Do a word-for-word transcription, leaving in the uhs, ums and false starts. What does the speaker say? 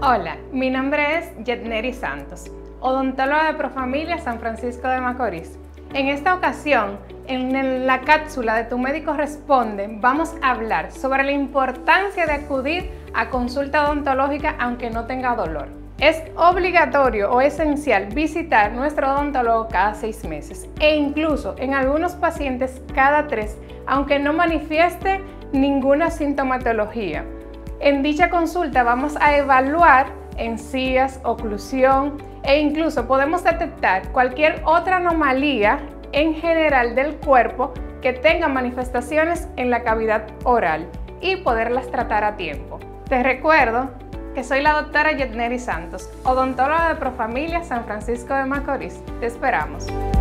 Hola, mi nombre es Yetneri Santos, odontóloga de Profamilia San Francisco de Macorís. En esta ocasión, en la cápsula de Tu Médico Responde, vamos a hablar sobre la importancia de acudir a consulta odontológica aunque no tenga dolor. Es obligatorio o esencial visitar nuestro odontólogo cada seis meses e incluso en algunos pacientes cada tres, aunque no manifieste ninguna sintomatología. En dicha consulta vamos a evaluar encías, oclusión e incluso podemos detectar cualquier otra anomalía en general del cuerpo que tenga manifestaciones en la cavidad oral y poderlas tratar a tiempo. Te recuerdo que soy la doctora Yetneri Santos, odontóloga de Profamilia San Francisco de Macorís. Te esperamos.